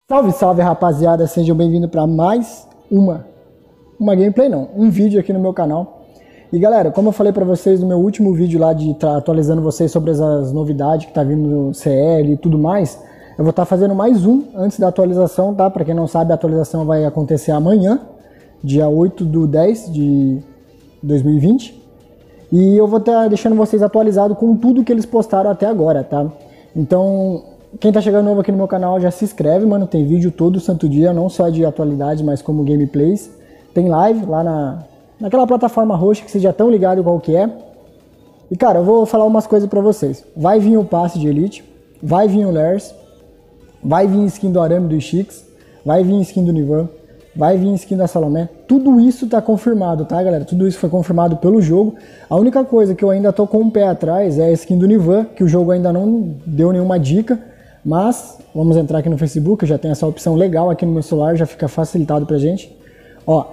Salve, salve, rapaziada, sejam bem-vindos para mais uma gameplay não, um vídeo aqui no meu canal. E galera, como eu falei para vocês no meu último vídeo lá de atualizando vocês sobre as novidades que tá vindo no CL e tudo mais, eu vou estar fazendo mais um antes da atualização, tá? Para quem não sabe, a atualização vai acontecer amanhã, dia 8/10 de 2020. E eu vou estar deixando vocês atualizados com tudo que eles postaram até agora, tá? Então, quem tá chegando novo aqui no meu canal já se inscreve, mano. Tem vídeo todo santo dia, não só de atualidade, mas como gameplays. Tem live lá naquela plataforma roxa que vocês já estão ligados qual que é. E cara, eu vou falar umas coisas pra vocês. Vai vir o passe de Elite, vai vir o Lers, vai vir skin do Arame do Ishix, vai vir skin do Nivan, vai vir skin da Salomé. Tudo isso tá confirmado, tá, galera? Tudo isso foi confirmado pelo jogo. A única coisa que eu ainda tô com um pé atrás é a skin do Nivan, que o jogo ainda não deu nenhuma dica. Mas, vamos entrar aqui no Facebook, eu já tenho essa opção legal aqui no meu celular, já fica facilitado pra gente. Ó,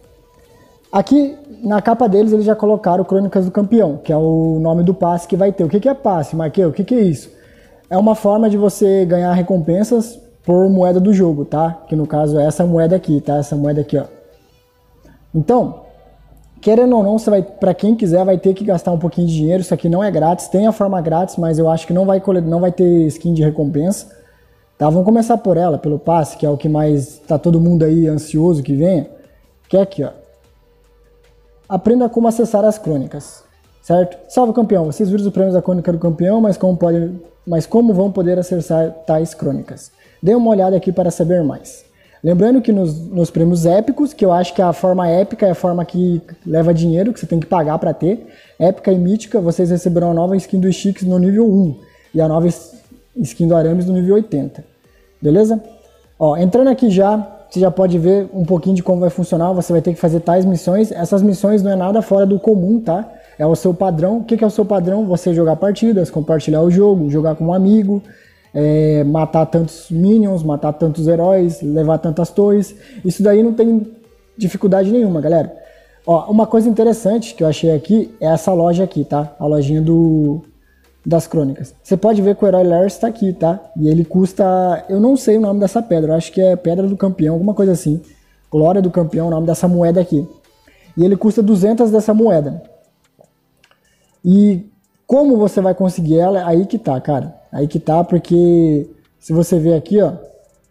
aqui na capa deles eles já colocaram Crônicas do Campeão, que é o nome do passe que vai ter. O que é passe, Marquinhos? O que é isso? É uma forma de você ganhar recompensas por moeda do jogo, tá? Que no caso é essa moeda aqui, tá? Essa moeda aqui, ó. Então, querendo ou não, você vai, para quem quiser, vai ter que gastar um pouquinho de dinheiro. Isso aqui não é grátis, tem a forma grátis, mas eu acho que não vai ter skin de recompensa. Tá, vamos começar por ela, pelo passe, que é o que mais tá todo mundo aí ansioso que venha. Que é aqui, ó. Aprenda como acessar as crônicas, certo? Salve, campeão! Vocês viram os prêmios da crônica do campeão, mas como vão poder acessar tais crônicas? Dê uma olhada aqui para saber mais. Lembrando que nos prêmios épicos, que eu acho que a forma épica é a forma que leva dinheiro, que você tem que pagar para ter. Épica e mítica, vocês receberão a nova skin do Ishix no nível 1 e a nova skin do Arames no nível 80. Beleza? Ó, entrando aqui já, você já pode ver um pouquinho de como vai funcionar. Você vai ter que fazer tais missões. Essas missões não é nada fora do comum, tá? É o seu padrão. O que é o seu padrão? Você jogar partidas, compartilhar o jogo, jogar com um amigo, matar tantos minions, matar tantos heróis, levar tantas torres. Isso daí não tem dificuldade nenhuma, galera. Ó, uma coisa interessante que eu achei aqui é essa loja aqui, tá? A lojinha das crônicas. Você pode ver que o herói Lers está aqui, tá? E ele custa, eu não sei o nome dessa pedra, eu acho que é Pedra do Campeão, alguma coisa assim. Glória do Campeão, o nome dessa moeda aqui. E ele custa 200 dessa moeda. E como você vai conseguir ela? Aí que tá, cara. Aí que tá, porque se você ver aqui, ó,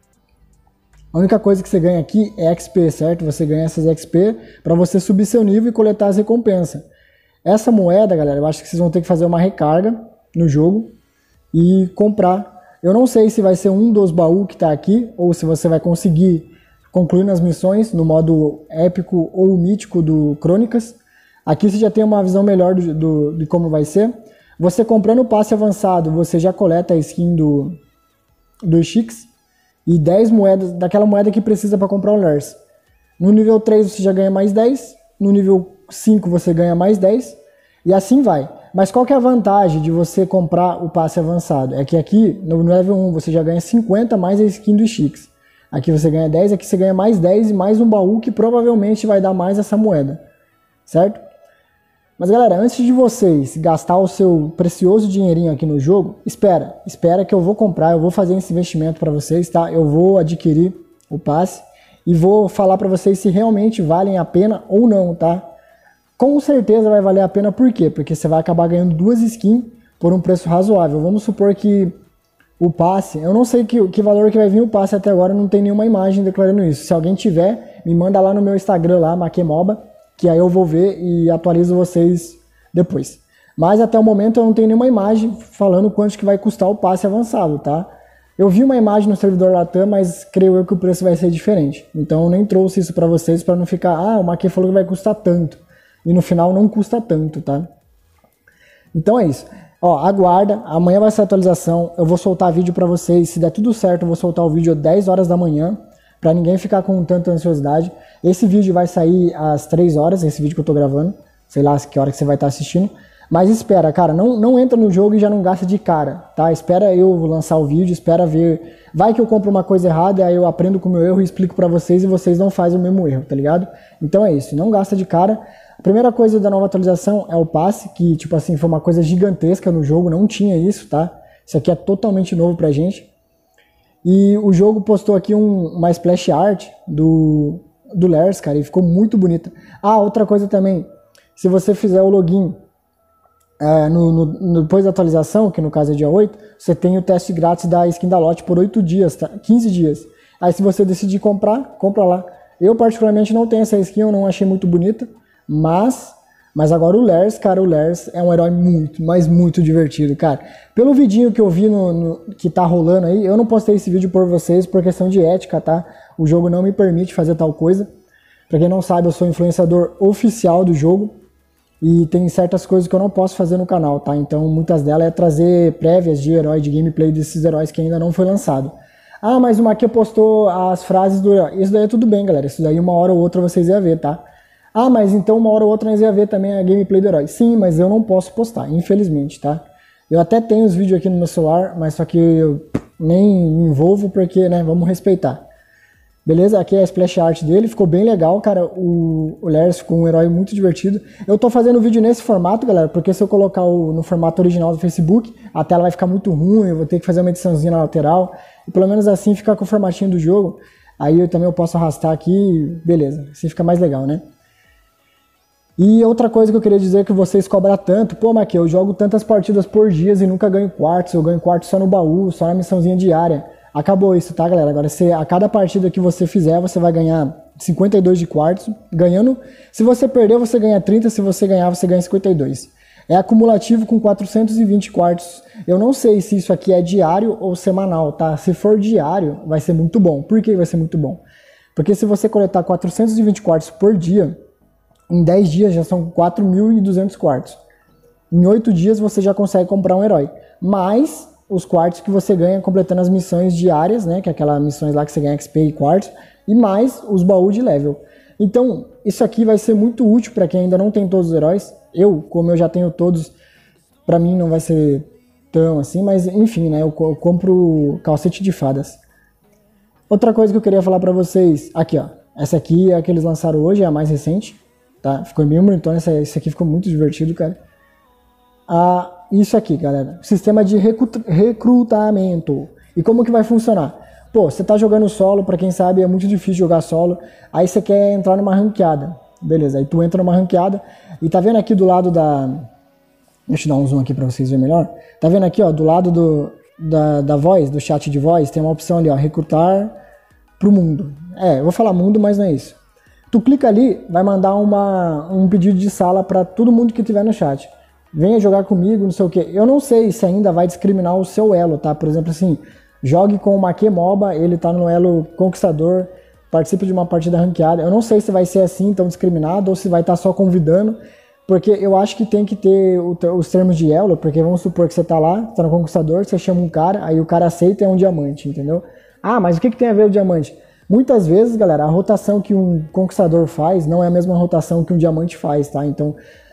a única coisa que você ganha aqui é XP, certo? Você ganha essas XP para você subir seu nível e coletar as recompensas. Essa moeda, galera, eu acho que vocês vão ter que fazer uma recarga no jogo e comprar. Eu não sei se vai ser um dos baús que tá aqui ou se você vai conseguir concluir nas missões no modo épico ou mítico do Crônicas. Aqui você já tem uma visão melhor de como vai ser. Você comprando o passe avançado, você já coleta a skin do Ishix e 10 moedas, daquela moeda que precisa para comprar o Lers. No nível 3 você já ganha mais 10, no nível 5 você ganha mais 10 e assim vai. Mas qual que é a vantagem de você comprar o passe avançado? É que aqui no level 1 você já ganha 50 mais a skin do Ishix. Aqui você ganha 10, aqui você ganha mais 10 e mais um baú que provavelmente vai dar mais essa moeda, certo? Mas galera, antes de vocês gastar o seu precioso dinheirinho aqui no jogo, espera que eu vou comprar, eu vou fazer esse investimento para vocês, tá? Eu vou adquirir o passe e vou falar para vocês se realmente valem a pena ou não, tá? Com certeza vai valer a pena, por quê? Porque você vai acabar ganhando 2 skins por um preço razoável. Vamos supor que o passe, eu não sei que valor que vai vir o passe até agora, não tem nenhuma imagem declarando isso. Se alguém tiver, me manda lá no meu Instagram, lá, Makemoba, que aí eu vou ver e atualizo vocês depois. Mas até o momento eu não tenho nenhuma imagem falando quanto que vai custar o passe avançado, tá? Eu vi uma imagem no servidor Latam, mas creio eu que o preço vai ser diferente. Então eu nem trouxe isso para vocês para não ficar, o Maquê falou que vai custar tanto. E no final não custa tanto, tá? Então é isso. Ó, aguarda, amanhã vai ser a atualização, eu vou soltar vídeo para vocês, se der tudo certo eu vou soltar o vídeo às 10 horas da manhã, para ninguém ficar com tanta ansiosidade. Esse vídeo vai sair às 3 horas, esse vídeo que eu tô gravando. Sei lá que hora que você vai estar assistindo. Mas espera, cara, não entra no jogo e já não gasta de cara, tá? Espera eu lançar o vídeo, espera ver. Vai que eu compro uma coisa errada, aí eu aprendo com o meu erro e explico pra vocês e vocês não fazem o mesmo erro, tá ligado? Então é isso, não gasta de cara. A primeira coisa da nova atualização é o passe, que tipo assim, foi uma coisa gigantesca no jogo, não tinha isso, tá? Isso aqui é totalmente novo pra gente. E o jogo postou aqui uma splash art do Lars, cara, e ficou muito bonita. Ah, outra coisa também, se você fizer o login depois da atualização, que no caso é dia 8, você tem o teste grátis da skin da Lotte por 8 dias, tá? 15 dias. Aí se você decidir comprar, compra lá. Eu particularmente não tenho essa skin, eu não achei muito bonita, mas agora o Lars, cara, o Lars é um herói muito, mas muito divertido, cara. Pelo vidinho que eu vi que tá rolando aí, eu não postei esse vídeo por vocês por questão de ética, tá? O jogo não me permite fazer tal coisa. Pra quem não sabe, eu sou influenciador oficial do jogo e tem certas coisas que eu não posso fazer no canal, tá? Então muitas delas é trazer prévias de herói, de gameplay desses heróis que ainda não foi lançado. Ah, mas o Maquia postou as frases do herói. Isso daí é tudo bem, galera. Isso daí uma hora ou outra vocês iam ver, tá? Ah, mas então uma hora ou outra nós ia ver também a gameplay do herói. Sim, mas eu não posso postar, infelizmente, tá? Eu até tenho os vídeos aqui no meu celular, mas só que eu nem me envolvo porque, né, vamos respeitar. Beleza? Aqui é a splash art dele, ficou bem legal, cara. O Lars ficou um herói muito divertido. Eu tô fazendo o vídeo nesse formato, galera, porque se eu colocar no formato original do Facebook, a tela vai ficar muito ruim, eu vou ter que fazer uma ediçãozinha na lateral. E pelo menos assim ficar com o formatinho do jogo. Aí eu posso arrastar aqui, beleza. Assim fica mais legal, né? E outra coisa que eu queria dizer é que vocês cobram tanto. Pô, Maquia, eu jogo tantas partidas por dia e nunca ganho quartos. Eu ganho quartos só no baú, só na missãozinha diária. Acabou isso, tá, galera? Agora, a cada partida que você fizer, você vai ganhar 52 de quartos. Ganhando, se você perder, você ganha 30. Se você ganhar, você ganha 52. É acumulativo com 420 quartos. Eu não sei se isso aqui é diário ou semanal, tá? Se for diário, vai ser muito bom. Por que vai ser muito bom? Porque se você coletar 420 quartos por dia, em 10 dias já são 4.200 quartos. Em 8 dias você já consegue comprar um herói. Mais os quartos que você ganha completando as missões diárias, né? Que é aquelas missões lá que você ganha XP e quartos. E mais os baús de level. Então, isso aqui vai ser muito útil para quem ainda não tem todos os heróis. Como eu já tenho todos, pra mim não vai ser tão assim. Mas enfim, né? Eu compro calcete de fadas. Outra coisa que eu queria falar pra vocês. Aqui, ó. Essa aqui é a que eles lançaram hoje, é a mais recente. Tá? Ficou bem bonitona, isso aqui ficou muito divertido, cara. Isso aqui, galera, sistema de recrutamento. E como que vai funcionar? Pô, você tá jogando solo, pra quem sabe é muito difícil jogar solo. Aí você quer entrar numa ranqueada. Beleza, aí tu entra numa ranqueada. E tá vendo aqui do lado da... Deixa eu dar um zoom aqui pra vocês verem melhor. Tá vendo aqui, ó, do lado da voz, do chat de voz, tem uma opção ali, ó, recrutar pro mundo. Eu vou falar mundo, mas não é isso. Tu clica ali, vai mandar um pedido de sala para todo mundo que tiver no chat. Venha jogar comigo, não sei o que. Eu não sei se ainda vai discriminar o seu elo, tá? Por exemplo, assim, jogue com o Maquia MOBA, ele tá no elo conquistador, participe de uma partida ranqueada. Eu não sei se vai ser assim, tão discriminado, ou se vai estar só convidando, porque eu acho que tem que ter os termos de elo, porque vamos supor que você tá lá, tá no conquistador, você chama um cara, aí o cara aceita e é um diamante, entendeu? Ah, mas o que tem a ver o diamante? Muitas vezes, galera, a rotação que um conquistador faz não é a mesma rotação que um diamante faz, tá? Então,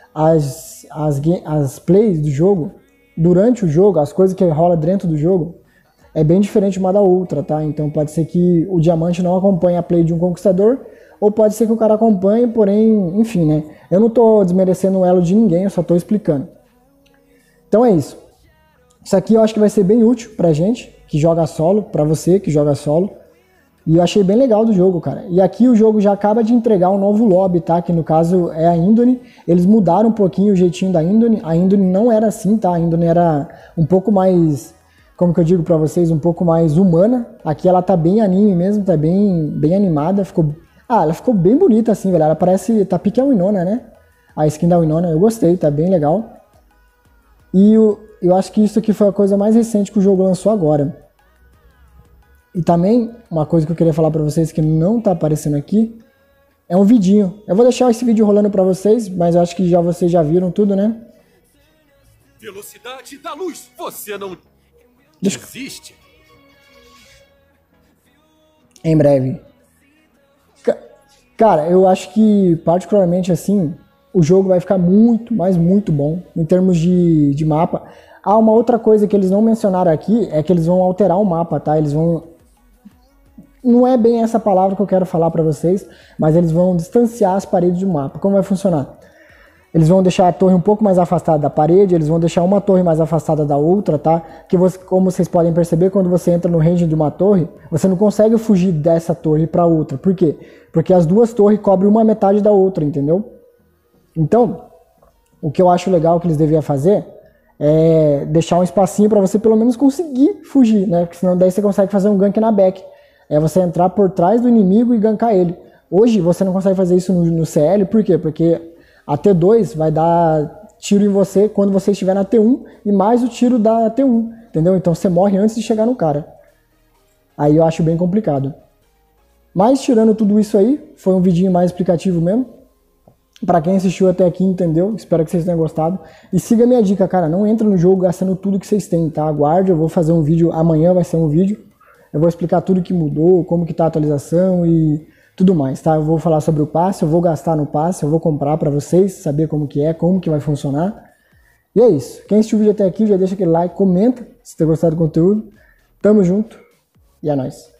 as plays do jogo, durante o jogo, as coisas que rola dentro do jogo, é bem diferente uma da outra, tá? Então, pode ser que o diamante não acompanhe a play de um conquistador, ou pode ser que o cara acompanhe, porém, enfim, né? Eu não tô desmerecendo o elo de ninguém, eu só tô explicando. Então é isso. Isso aqui eu acho que vai ser bem útil pra gente que joga solo, pra você que joga solo. E eu achei bem legal do jogo, cara. E aqui o jogo já acaba de entregar um novo lobby, tá? Que no caso é a Indone. Eles mudaram um pouquinho o jeitinho da Indone. A Indone não era assim, tá? A Indone era um pouco mais, como que eu digo pra vocês, um pouco mais humana. Aqui ela tá bem anime mesmo, tá bem animada. Ela ficou bem bonita assim, velho. Ela parece, tá pique a Winona, né? A skin da Winona, eu gostei, tá bem legal. E eu acho que isso aqui foi a coisa mais recente que o jogo lançou agora. E também, uma coisa que eu queria falar pra vocês que não tá aparecendo aqui, é um vidinho. Eu vou deixar esse vídeo rolando pra vocês, mas eu acho que vocês já viram tudo, né? Velocidade da luz, você não desiste? Em breve. Cara, eu acho que, particularmente assim, o jogo vai ficar muito, mas muito bom em termos de mapa. Uma outra coisa que eles não mencionaram aqui é que eles vão alterar o mapa, tá? Eles vão... Não é bem essa palavra que eu quero falar pra vocês, mas eles vão distanciar as paredes do mapa. Como vai funcionar? Eles vão deixar a torre um pouco mais afastada da parede, eles vão deixar uma torre mais afastada da outra, tá? Que você, como vocês podem perceber, quando você entra no range de uma torre, você não consegue fugir dessa torre para outra. Por quê? Porque as duas torres cobrem uma metade da outra, entendeu? Então, o que eu acho legal que eles deviam fazer é deixar um espacinho para você pelo menos conseguir fugir, né? Porque senão daí você consegue fazer um gank na back. É você entrar por trás do inimigo e gankar ele. Hoje você não consegue fazer isso no CL, por quê? Porque a T2 vai dar tiro em você quando você estiver na T1 e mais o tiro da T1, entendeu? Então você morre antes de chegar no cara. Aí eu acho bem complicado. Mas tirando tudo isso aí, foi um vidinho mais explicativo mesmo. Pra quem assistiu até aqui entendeu, espero que vocês tenham gostado. E siga a minha dica, cara, não entra no jogo gastando tudo que vocês têm, tá? Aguarde, eu vou fazer um vídeo, amanhã vai ser um vídeo. Eu vou explicar tudo que mudou, como que tá a atualização e tudo mais, tá? Eu vou falar sobre o passe, eu vou gastar no passe, eu vou comprar pra vocês, saber como que é, como que vai funcionar. E é isso. Quem assistiu o vídeo até aqui, já deixa aquele like, comenta se tem gostado do conteúdo. Tamo junto e é nóis.